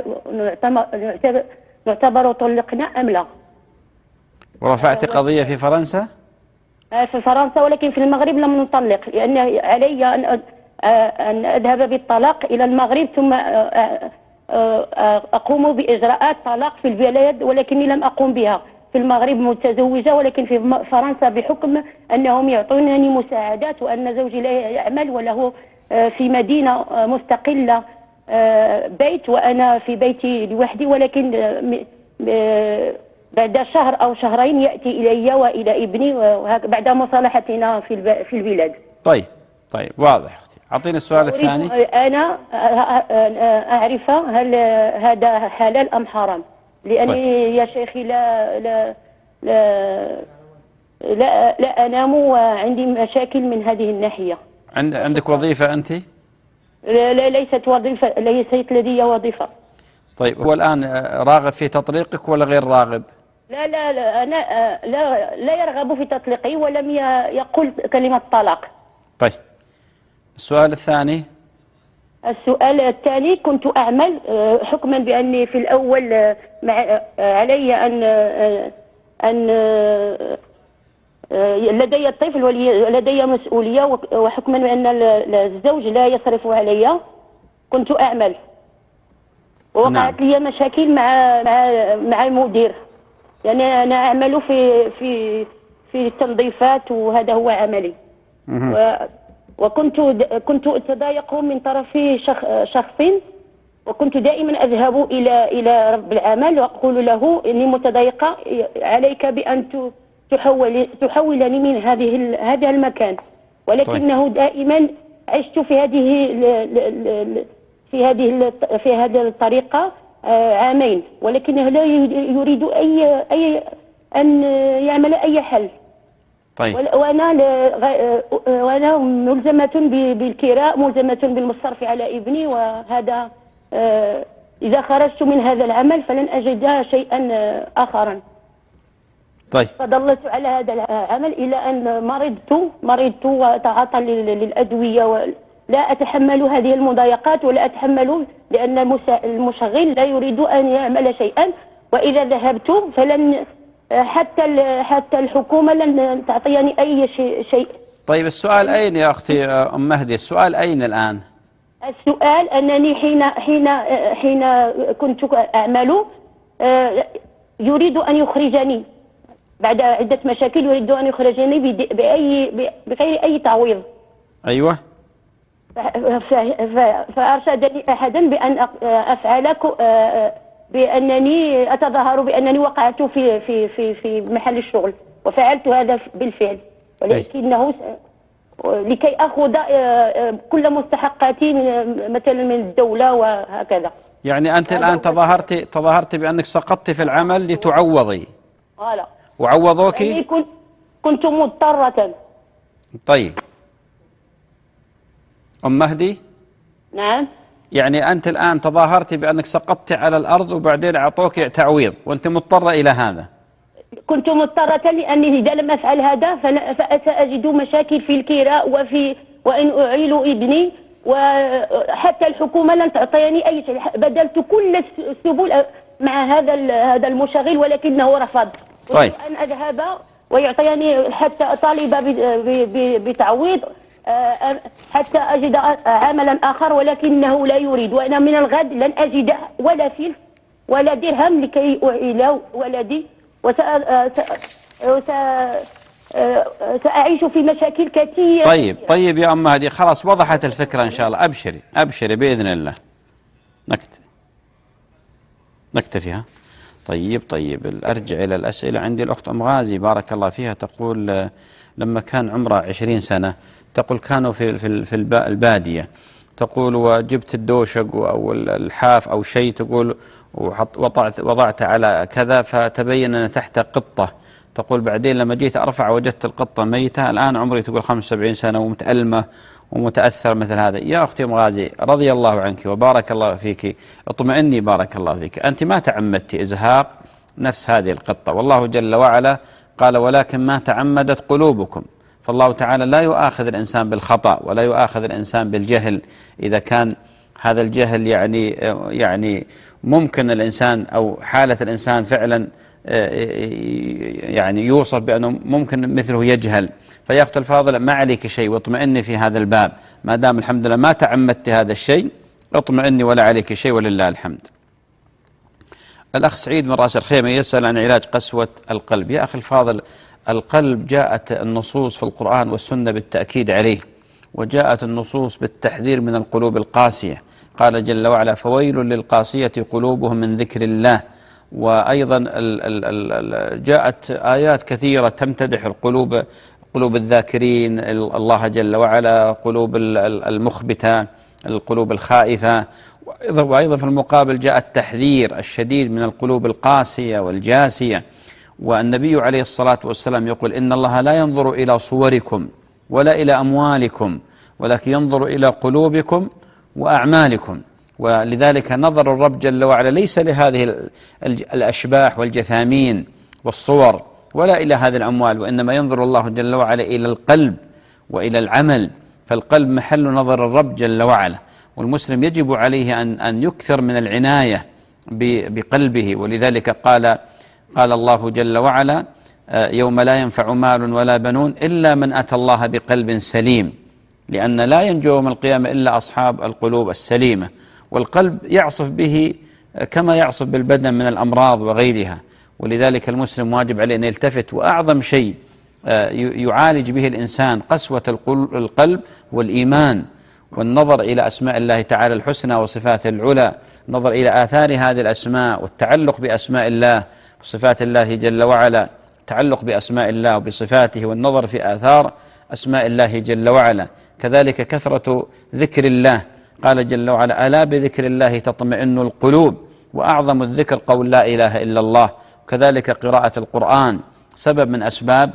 نعتبر طلقنا أم لا؟ ورفعت قضية في فرنسا؟ في فرنسا، ولكن في المغرب لم نطلق، لأن علي أن أذهب بالطلاق إلى المغرب ثم أقوم بإجراءات طلاق في البلاد، ولكني لم أقوم بها. في المغرب متزوجة، ولكن في فرنسا بحكم أنهم يعطونني مساعدات وأن زوجي لا يعمل وله في مدينة مستقلة بيت وأنا في بيتي لوحدي، ولكن بعد شهر أو شهرين يأتي إلي وإلى ابني بعد مصالحتنا في البلاد. طيب واضح أختي. أعطيني السؤال الثاني. أنا أعرف هل هذا حلال أم حرام، لأني يا شيخي لا أنام وعندي مشاكل من هذه الناحية. عندك وظيفة أنت؟ لا، ليست لدي وظيفة. طيب هو الآن راغب في تطليقك ولا غير راغب؟ لا أنا لا يرغب في تطليقي ولم يقل كلمة طلاق. طيب السؤال الثاني. السؤال الثاني، كنت أعمل حكما بأني في الأول علي أن لدي طفل ولدي مسؤولية، وحكما بأن الزوج لا يصرف علي كنت أعمل، ووقعت لي مشاكل مع المدير، يعني أنا أعمل في التنظيفات وهذا هو عملي. وكنت أتضايق من طرف شخص، وكنت دائما أذهب إلى رب العمل وأقول له إني متضايقة، عليك بأن تحولني من هذا المكان، ولكنه دائما عشت في هذه الطريقة عامين، ولكنه لا يريد أن يعمل أي حل. طيب. وأنا ملزمة بالكراء، ملزمة بالمصرف على ابني، وهذا إذا خرجت من هذا العمل فلن أجد شيئا آخرا. طيب. فظلت على هذا العمل إلى أن مرضت وتعاطى للأدوية، ولا أتحمل هذه المضايقات ولا أتحمل، لأن المشغل لا يريد أن يعمل شيئا، وإذا ذهبت فلن حتى الحكومة لن تعطيني أي شيء. طيب السؤال أين يا أختي أم مهدي؟ السؤال أين الآن؟ السؤال أنني حين كنت أعمل يريد أن يخرجني بعد عدة مشاكل، يريد أن يخرجني بغير أي تعويض. أيوة. فأرشدني أحدا بأن أفعل بأنني أتظاهر بأنني وقعت في محل الشغل، وفعلت هذا بالفعل، ولكنه لكي أخذ كل مستحقاتي مثلا من الدولة وهكذا. يعني أنت الآن تظاهرت بأنك سقطت في العمل لتعوضي. لا. وعوضوك؟ يعني كنت مضطرة. طيب أم مهدي؟ نعم. يعني أنت الآن تظاهرت بأنك سقطت على الأرض وبعدين أعطوك تعويض وأنت مضطرة إلى هذا. كنت مضطرة لأني إذا لم أفعل هذا فسأجد مشاكل في الكراء وإن أعيل ابني، وحتى الحكومة لن تعطيني أي شيء. بذلت كل السبل مع هذا المشغل ولكنه رفض. طيب. أن أذهب ويعطيني حتى طالب بتعويض حتى أجد عملا آخر، ولكنه لا يريد، وأنا من الغد لن أجد ولا فلس ولا درهم لكي أعيل ولدي، سأعيش في مشاكل كثيرة. طيب يا أم مهدي، خلاص وضحت الفكرة إن شاء الله. أبشري بإذن الله. نكتفيها. طيب أرجع إلى الأسئلة. عندي الأخت أم غازي بارك الله فيها تقول لما كان عمرها 20 سنة تقول كانوا في البادية، تقول وجبت الدوشق أو الحاف أو شيء، تقول وضعت على كذا فتبين أن تحت قطة، تقول بعدين لما جيت أرفع وجدت القطة ميتة. الآن عمري تقول 75 سنة ومتألمة ومتأثر مثل هذا. يا أختي أم غازي رضي الله عنك وبارك الله فيك، اطمئني بارك الله فيك، أنت ما تعمدت إزهاق نفس هذه القطة، والله جل وعلا قال ولكن ما تعمدت قلوبكم. فالله تعالى لا يؤاخذ الإنسان بالخطأ ولا يؤاخذ الإنسان بالجهل، إذا كان هذا الجهل يعني ممكن الإنسان أو حالة الإنسان فعلا يعني يوصف بأنه ممكن مثله يجهل. فيا أخت الفاضلة ما عليك شيء، واطمئني في هذا الباب، ما دام الحمد لله ما تعمدت هذا الشيء اطمئني ولا عليك شيء ولله الحمد. الأخ سعيد من رأس الخيمة يسأل عن علاج قسوة القلب. يا أخي الفاضل، القلب جاءت النصوص في القرآن والسنة بالتأكيد عليه، وجاءت النصوص بالتحذير من القلوب القاسية. قال جل وعلا فويل للقاسية قلوبهم من ذكر الله. وأيضا جاءت آيات كثيرة تمتدح قلوب الذاكرين الله جل وعلا، قلوب المخبتة، القلوب الخائفة. وأيضا في المقابل جاء التحذير الشديد من القلوب القاسية والجاسية. والنبي عليه الصلاة والسلام يقول إن الله لا ينظر إلى صوركم ولا إلى أموالكم ولكن ينظر إلى قلوبكم وأعمالكم. ولذلك نظر الرب جل وعلا ليس لهذه الأشباح والجثامين والصور ولا إلى هذه الأموال، وإنما ينظر الله جل وعلا إلى القلب وإلى العمل. فالقلب محل نظر الرب جل وعلا، والمسلم يجب عليه أن يكثر من العناية بقلبه. ولذلك قال الله جل وعلا يوم لا ينفع مال ولا بنون إلا من أتى الله بقلب سليم، لأن لا ينجو يوم القيامة إلا أصحاب القلوب السليمة. والقلب يعصف به كما يعصف بالبدن من الأمراض وغيرها، ولذلك المسلم واجب عليه أن يلتفت. وأعظم شيء يعالج به الإنسان قسوة القلب والإيمان، والنظر إلى أسماء الله تعالى الحسنى وصفاته العلى، النظر إلى آثار هذه الأسماء والتعلق بأسماء الله وصفات الله جل وعلا، التعلق بأسماء الله وبصفاته والنظر في آثار أسماء الله جل وعلا. كذلك كثرة ذكر الله، قال جل وعلا ألا بذكر الله تطمئن القلوب، وأعظم الذكر قول لا إله إلا الله. كذلك قراءة القرآن سبب من أسباب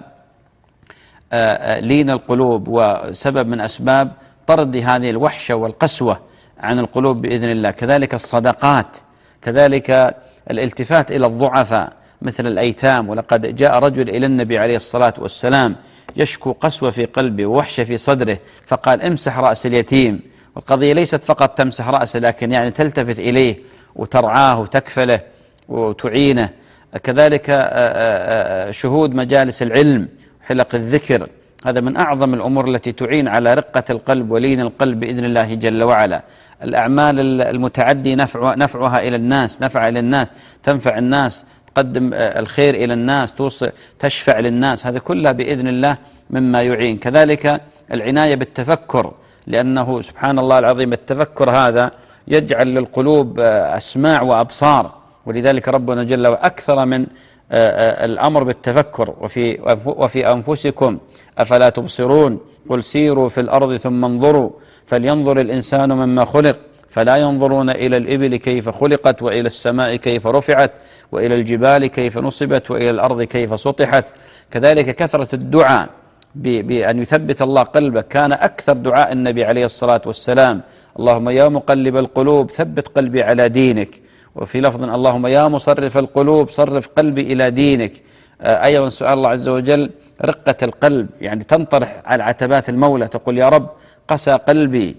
لين القلوب وسبب من أسباب طرد هذه الوحشة والقسوة عن القلوب بإذن الله. كذلك الصدقات كذلك الالتفات إلى الضعفاء مثل الأيتام. ولقد جاء رجل إلى النبي عليه الصلاة والسلام يشكو قسوة في قلبه ووحشة في صدره، فقال امسح رأس اليتيم. والقضية ليست فقط تمسح رأسه، لكن يعني تلتفت إليه وترعاه وتكفله وتعينه. كذلك شهود مجالس العلم، حلق الذكر، هذا من أعظم الأمور التي تعين على رقة القلب ولين القلب بإذن الله جل وعلا. الأعمال المتعدي نفعها إلى الناس، نفع إلى الناس، تنفع الناس، تقدم الخير إلى الناس، تشفع للناس، هذا كله بإذن الله مما يعين. كذلك العناية بالتفكر، لأنه سبحان الله العظيم التفكر هذا يجعل للقلوب أسماع وأبصار، ولذلك ربنا جل وعلا أكثر من الأمر بالتفكر. وفي أنفسكم أفلا تبصرون قل سيروا في الأرض ثم انظروا فلينظر الإنسان مما خلق فلا ينظرون إلى الإبل كيف خلقت وإلى السماء كيف رفعت وإلى الجبال كيف نصبت وإلى الأرض كيف سطحت. كذلك كثرة الدعاء بأن يثبت الله قلبك، كان أكثر دعاء النبي عليه الصلاة والسلام اللهم يا مقلب القلوب ثبت قلبي على دينك، وفي لفظ اللهم يا مصرف القلوب صرف قلبي إلى دينك. أيضا سؤال الله عز وجل رقة القلب، يعني تنطرح على عتبات المولى تقول يا رب قسى قلبي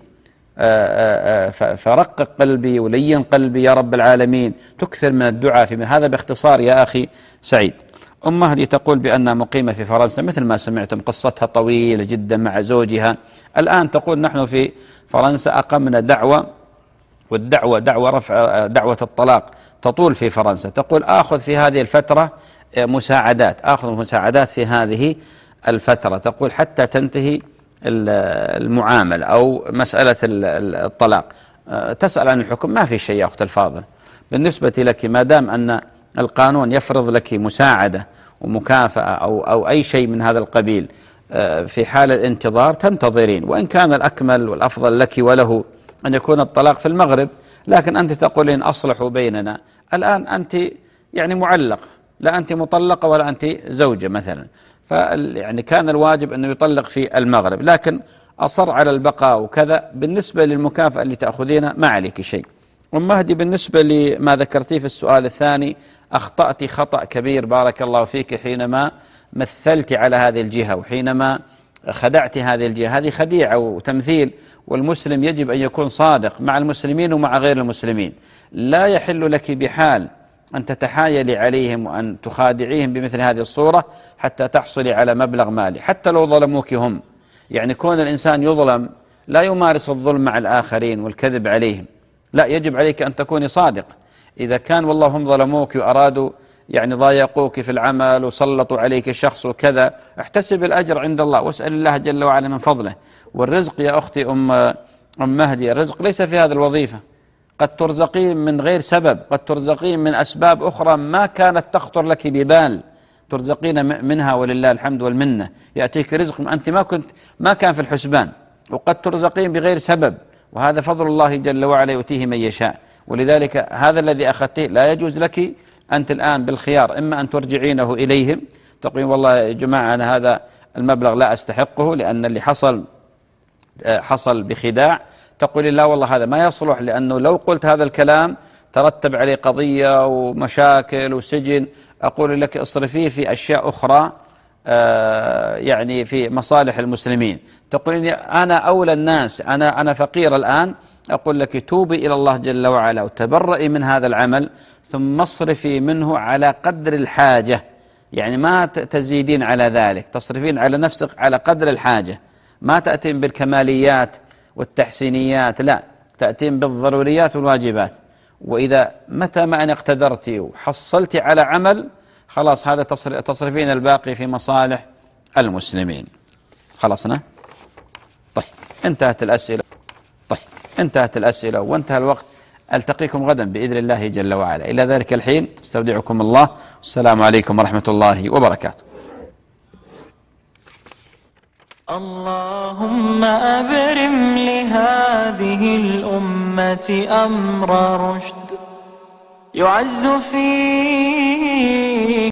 فرقق قلبي ولين قلبي يا رب العالمين. تكثر من الدعاء في هذا باختصار يا أخي سعيد. أم مهدي تقول بأنها مقيمة في فرنسا، مثل ما سمعتم قصتها طويلة جدا مع زوجها. الآن تقول نحن في فرنسا أقمنا دعوة، والدعوة دعوة الطلاق تطول في فرنسا. تقول آخذ في هذه الفترة مساعدات، آخذ مساعدات في هذه الفترة، تقول حتى تنتهي المعاملة أو مسألة الطلاق. تسأل عن الحكم، ما في شيء يا أخت الفاضل بالنسبة لك، ما دام أن القانون يفرض لك مساعدة ومكافأة أو أي شيء من هذا القبيل في حال الانتظار تنتظرين، وإن كان الأكمل والأفضل لك وله أن يكون الطلاق في المغرب، لكن أنت تقولين أصلحوا بيننا. الآن أنت يعني معلق، لا أنت مطلقة ولا أنت زوجة مثلا، يعني كان الواجب أنه يطلق في المغرب، لكن أصر على البقاء وكذا. بالنسبة للمكافأة اللي تأخذينها ما عليك شيء. أم مهدي بالنسبة لما ذكرتيه في السؤال الثاني، أخطأت خطأ كبير بارك الله فيك حينما مثلت على هذه الجهة وحينما خدعت هذه الجهة. هذه خديعة وتمثيل، والمسلم يجب أن يكون صادق مع المسلمين ومع غير المسلمين. لا يحل لك بحال أن تتحايلي عليهم وأن تخادعيهم بمثل هذه الصورة حتى تحصلي على مبلغ مالي، حتى لو ظلموك هم. يعني كون الإنسان يظلم لا يمارس الظلم مع الآخرين والكذب عليهم، لا، يجب عليك أن تكوني صادق. إذا كان والله هم ظلموك وأرادوا يعني ضايقوك في العمل وسلطوا عليك شخص وكذا، احتسب الأجر عند الله واسأل الله جل وعلا من فضله. والرزق يا أختي أم مهدي، الرزق ليس في هذه الوظيفة، قد ترزقين من غير سبب، قد ترزقين من أسباب أخرى ما كانت تخطر لك ببال، ترزقين منها ولله الحمد والمنة. يأتيك رزق أنت ما كان في الحسبان، وقد ترزقين بغير سبب، وهذا فضل الله جل وعلا يؤتيه من يشاء. ولذلك هذا الذي أخذته لا يجوز لك أنت الآن بالخيار، إما أن ترجعينه إليهم تقولين والله يا جماعة أنا هذا المبلغ لا أستحقه لأن اللي حصل بخداع، تقولي لا والله هذا ما يصلح، لأنه لو قلت هذا الكلام ترتب عليه قضية ومشاكل وسجن. أقول لك اصرفيه في أشياء أخرى، يعني في مصالح المسلمين. تقولين أنا أولى الناس، أنا فقير الآن، أقول لك توبي إلى الله جل وعلا وتبرئي من هذا العمل، ثم اصرفي منه على قدر الحاجة، يعني ما تزيدين على ذلك، تصرفين على نفسك على قدر الحاجة، ما تأتين بالكماليات والتحسينيات، لا، تأتين بالضروريات والواجبات. وإذا متى ما أن اقتدرت وحصلت على عمل خلاص هذا تصرفين الباقي في مصالح المسلمين. خلصنا؟ طيب انتهت الأسئلة وانتهى الوقت. ألتقيكم غدا بإذن الله جل وعلا. إلى ذلك الحين استودعكم الله، السلام عليكم ورحمة الله وبركاته. اللهم أبرم لهذه الأمة أمر رشد يعز فيه